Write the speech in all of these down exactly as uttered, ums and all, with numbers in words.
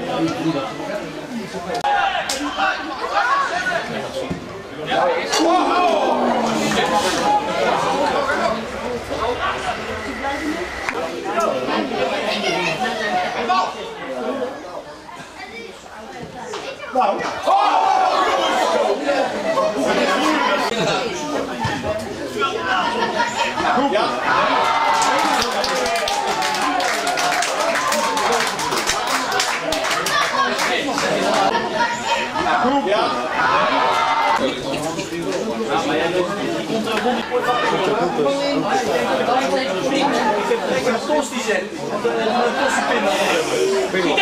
Nou. Ja. Groep. Ja. Ik heb een tosti zet. Een tosti pin.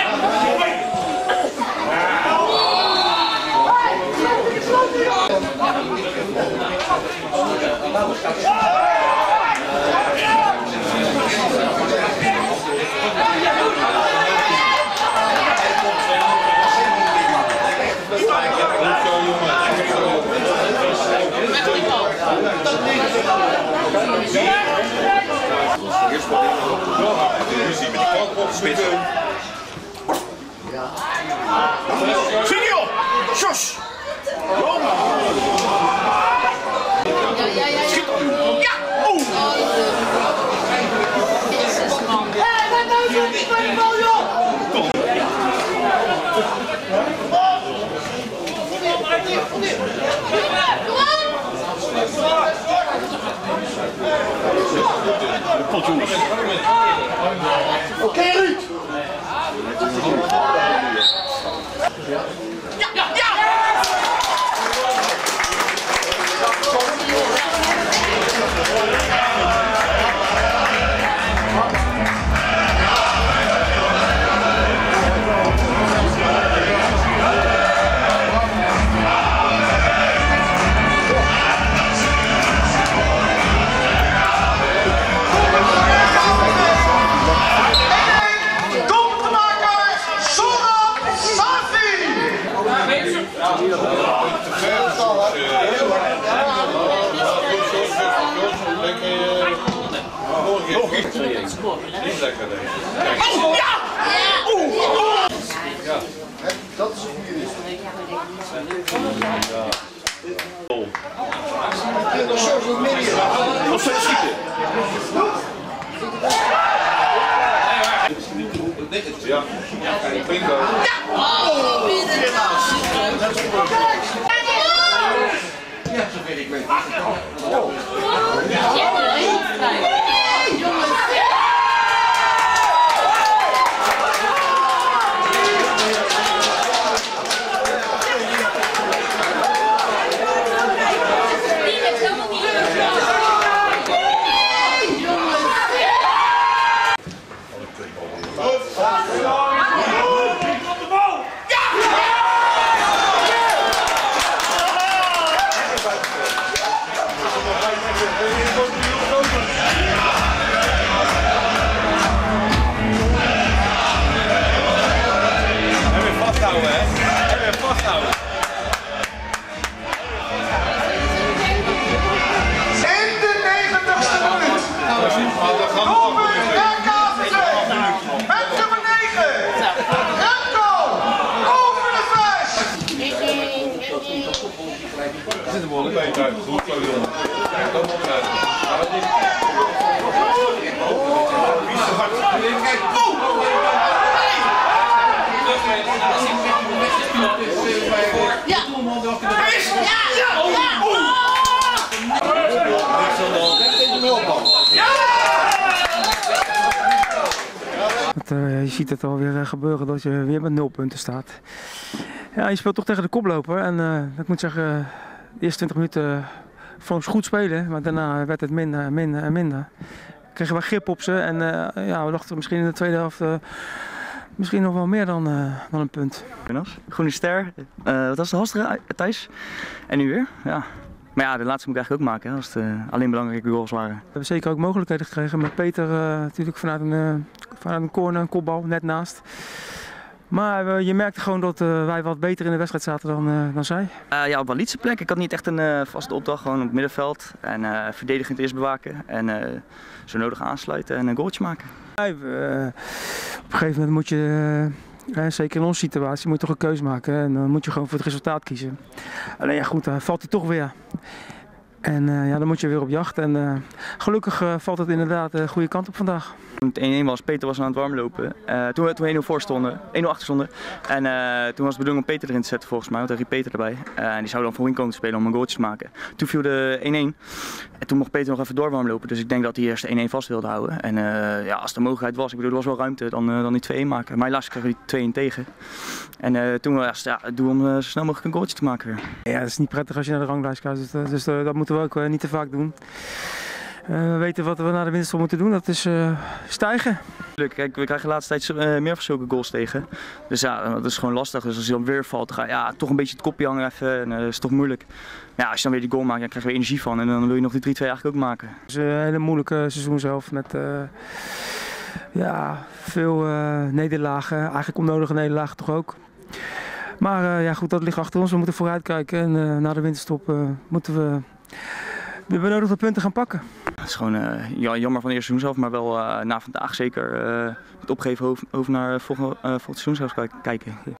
Senior! Jos! Schiet op! Ja! Oeh! Hé, wat nou zo niet bij de bal, joh! Kom jongens. Oké, Ruud! Ja, ja, ja! Oh, ja! Oeh! Ja. Dat is een goede list. Of ze schieten? Ja. Bingo. Ja, zover ik weet. Uh, je ziet het alweer uh, gebeuren dat je weer met nul punten staat. Ja, je speelt toch tegen de koploper en uh, ik moet zeggen, uh, de eerste twintig minuten uh, vond ik goed spelen, maar daarna werd het minder en minder en minder. Kregen we grip op ze en uh, ja, we dachten misschien in de tweede helft uh, misschien nog wel meer dan, uh, dan een punt. Groene Ster, uh, wat was de Hastere, Thijs? En nu weer? Ja. Maar ja, de laatste moet ik eigenlijk ook maken, hè, als het uh, alleen belangrijke goals waren. We hebben zeker ook mogelijkheden gekregen met Peter uh, natuurlijk vanuit een, uh, vanuit een corner, een kopbal, net naast. Maar uh, je merkte gewoon dat uh, wij wat beter in de wedstrijd zaten dan, uh, dan zij. Uh, ja, op een lietse plek. Ik had niet echt een uh, vaste opdracht, gewoon op het middenveld. En uh, verdedigend eerst bewaken en uh, zo nodig aansluiten en een goaltje maken. Ja, uh, op een gegeven moment moet je, uh, En zeker in onze situatie moet je toch een keuze maken hè? En dan moet je gewoon voor het resultaat kiezen. Alleen ja goed, dan valt hij toch weer. En uh, ja, dan moet je weer op jacht. En uh, gelukkig uh, valt het inderdaad de goede kant op vandaag. Toen het één-één was, Peter was aan het warmlopen. Uh, toen we toen één nul voor stonden, één nul achter stonden. En uh, toen was de bedoeling om Peter erin te zetten volgens mij, want daar riep Peter erbij. Uh, en die zou dan voorin komen te spelen om een goaltje te maken. Toen viel de één-één. En toen mocht Peter nog even doorwarmlopen. Dus ik denk dat hij eerst de één-één vast wilde houden. En uh, ja, als de mogelijkheid was, ik bedoel, er was wel ruimte, dan, uh, dan die twee-één maken. Maar helaas kregen we die twee-één tegen. En uh, toen was ja, het doel om uh, zo snel mogelijk een goaltje te maken weer. Ja, dat is niet prettig als je naar de ranglijst kijkt. Dus, dus uh, dat moeten we ook uh, niet te vaak doen. Uh, we weten wat we na de winterstop moeten doen, dat is uh, stijgen. Kijk, we krijgen de laatste tijd uh, meer van zulke goals tegen. Dus ja, dat is gewoon lastig. Dus als hij dan weer valt, dan ga je ja, toch een beetje het kopje hangen even. En uh, dat is toch moeilijk. Ja, als je dan weer die goal maakt, dan krijg je weer energie van. En dan wil je nog die drie-twee eigenlijk ook maken. Het is een hele moeilijke seizoen zelf met uh, ja, veel uh, nederlagen. Eigenlijk onnodige nederlagen toch ook. Maar uh, ja, goed, dat ligt achter ons. We moeten vooruit kijken. En uh, na de winterstop uh, moeten we de benodigde punten gaan pakken. Het is gewoon uh, jammer van het eerste seizoen zelf, maar wel uh, na vandaag zeker uh, het opgeven over naar volgend, uh, volgend seizoen zelfs kijken.